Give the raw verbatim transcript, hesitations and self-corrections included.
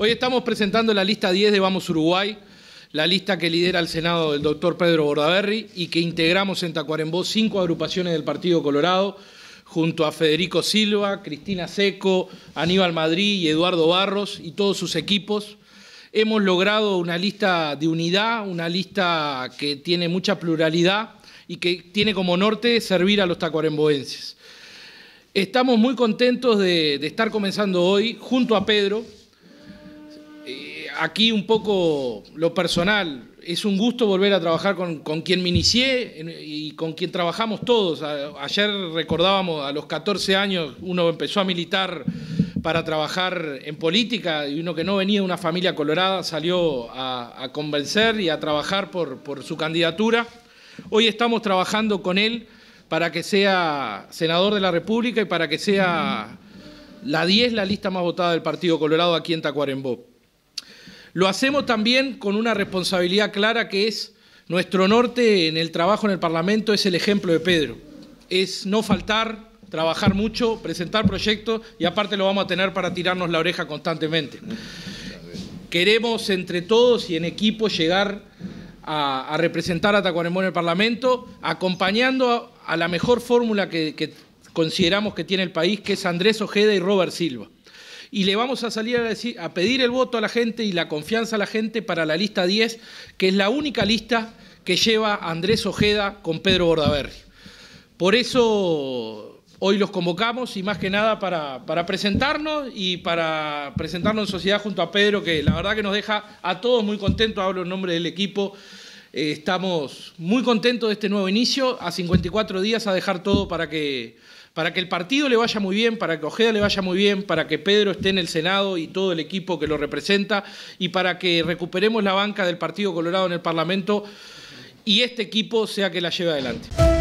Hoy estamos presentando la lista diez de Vamos Uruguay, la lista que lidera el Senado del doctor Pedro Bordaberry y que integramos en Tacuarembó cinco agrupaciones del Partido Colorado, junto a Federico Silva, Cristina Seco, Aníbal Madrid y Eduardo Barros y todos sus equipos. Hemos logrado una lista de unidad, una lista que tiene mucha pluralidad y que tiene como norte servir a los tacuaremboenses. Estamos muy contentos de, de estar comenzando hoy junto a Pedro. Eh, aquí un poco lo personal. Es un gusto volver a trabajar con, con quien me inicié y con quien trabajamos todos. Ayer recordábamos a los catorce años, uno empezó a militar para trabajar en política y uno que no venía de una familia colorada salió a, a convencer y a trabajar por, por su candidatura. Hoy estamos trabajando con él para que sea senador de la República y para que sea la diez la lista más votada del Partido Colorado aquí en Tacuarembó. Lo hacemos también con una responsabilidad clara que es nuestro norte en el trabajo en el Parlamento, es el ejemplo de Pedro. Es no faltar, trabajar mucho, presentar proyectos y aparte lo vamos a tener para tirarnos la oreja constantemente. Queremos entre todos y en equipo llegar a, a representar a Tacuarembó en el Parlamento, acompañando a, a la mejor fórmula que, que consideramos que tiene el país, que es Andrés Ojeda y Robert Silva. Y le vamos a salir a, decir, a pedir el voto a la gente y la confianza a la gente para la lista diez, que es la única lista que lleva a Andrés Ojeda con Pedro Bordaberry. Por eso hoy los convocamos y más que nada para, para presentarnos y para presentarnos en sociedad junto a Pedro, que la verdad que nos deja a todos muy contentos, hablo en nombre del equipo. Eh, estamos muy contentos de este nuevo inicio, a cincuenta y cuatro días a dejar todo para que... para que el partido le vaya muy bien, para que Ojeda le vaya muy bien, para que Pedro esté en el Senado y todo el equipo que lo representa y para que recuperemos la banca del Partido Colorado en el Parlamento y este equipo sea que la lleve adelante.